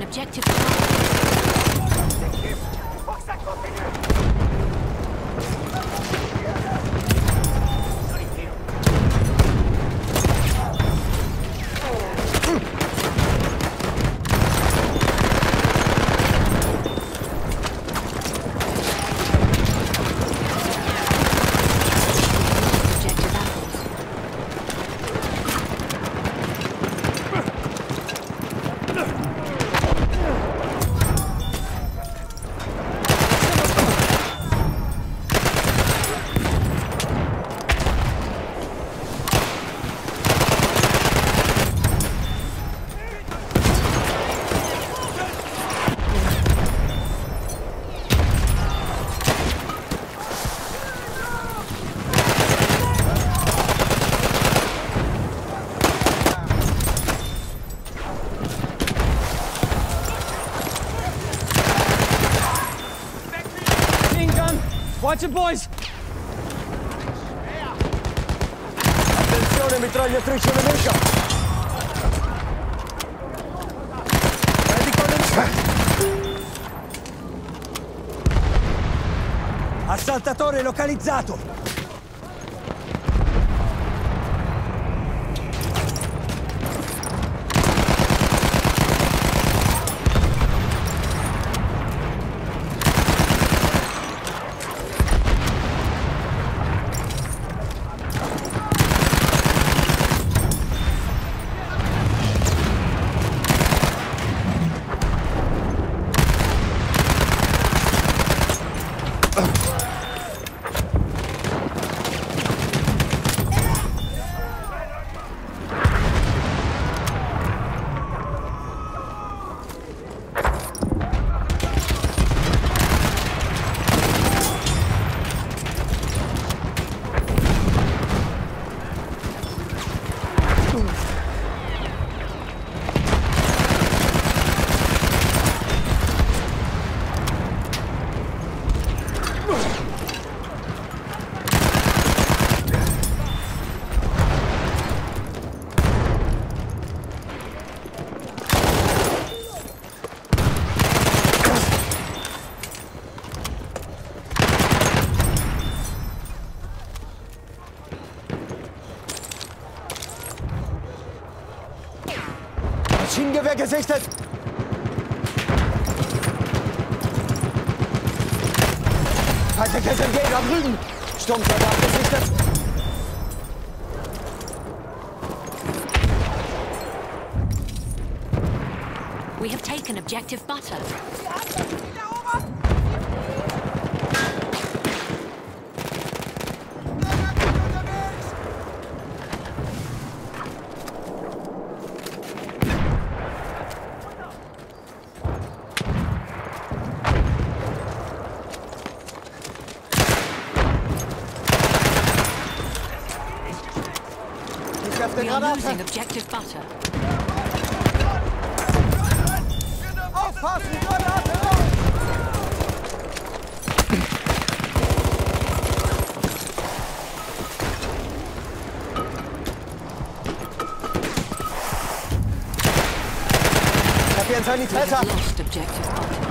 objective. Watch it, boys! Attenzione, mitragliatrice nemica! Medico nemico! Assaltatore localizzato! Maschinengewehr gesichtet! Feindliches SMG da drüben! Sturmsoldat gesichtet! We have taken objective butter. We are losing objective butter. Aufpassen, Granate! Ich hab hier einen Sanitäter! Lost objective butter.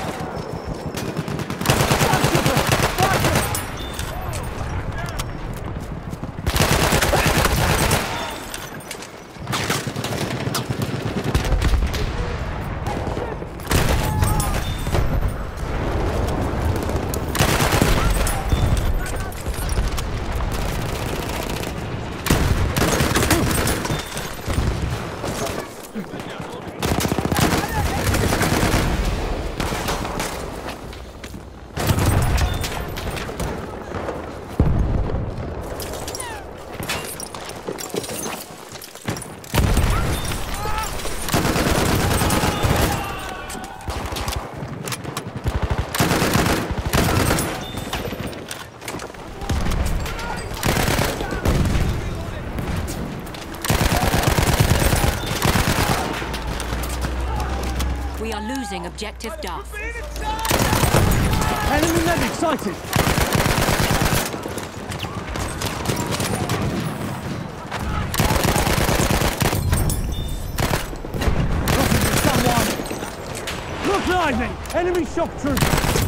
We are losing objective Duff. Enemy medic sighted! Look lively! Enemy shock troops!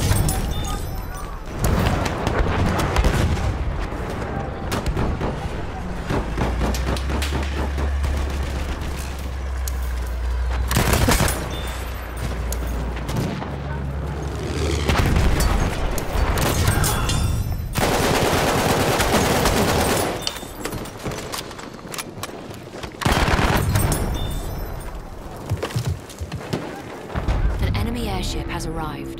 An enemy airship has arrived.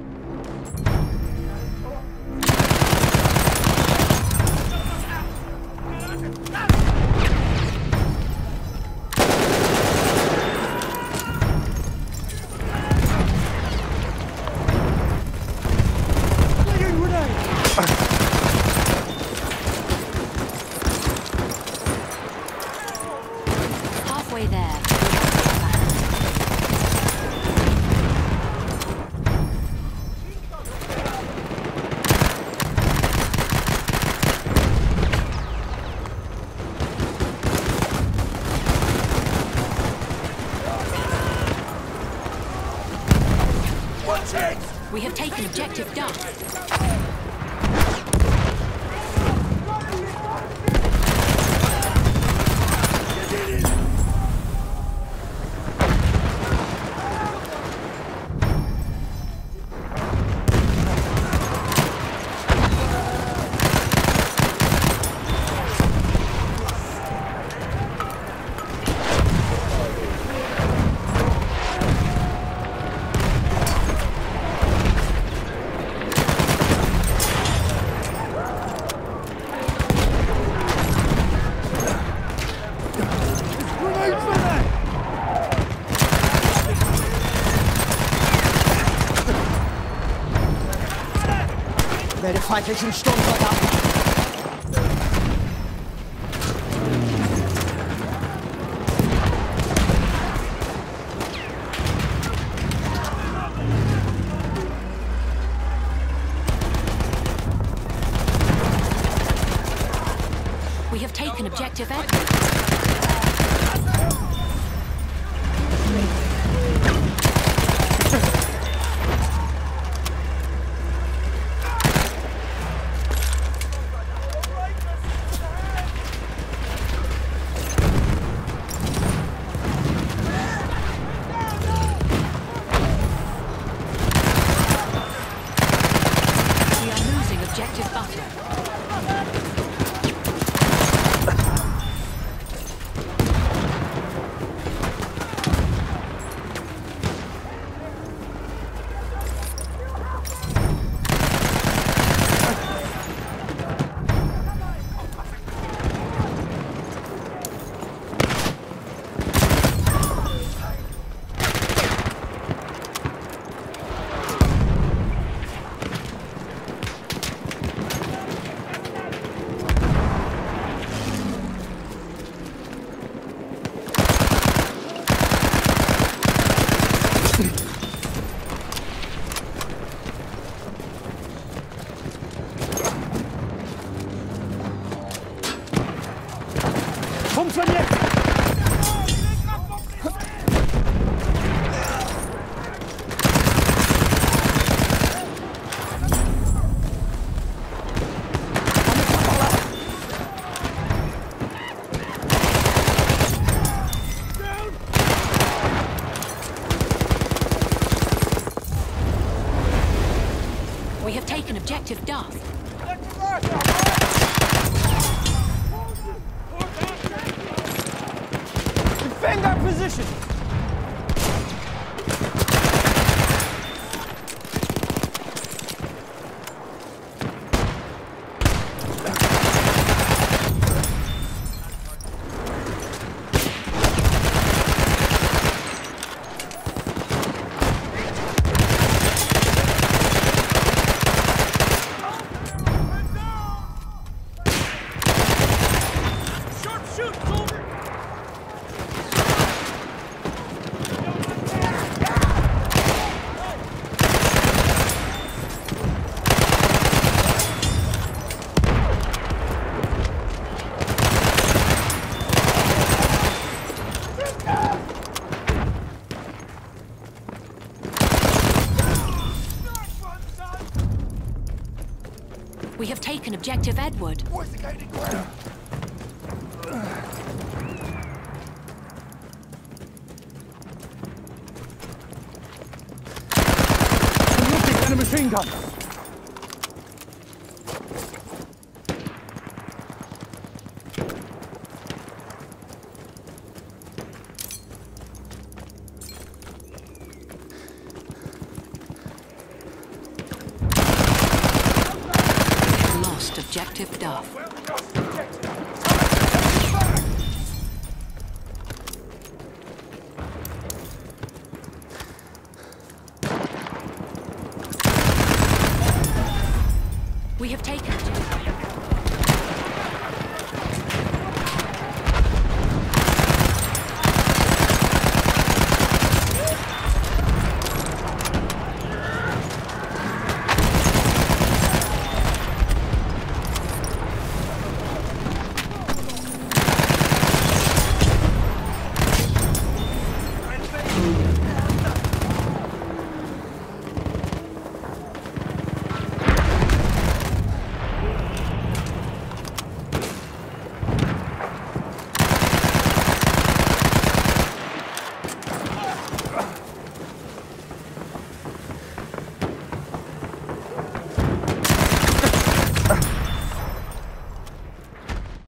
Flinging grenade! Halfway there. We have taken objective Duff. Grenades for that! Melde feindlichen Sturmsoldaten. We have taken objective Edward. We are losing objective butter. Funktioniert! We have taken objective Duff. Defend our position! We have taken objective Edward. Where's the gaining ground? Looking at a machine gun. Lost objective Duff. Well, we lost the objective. We have taken objective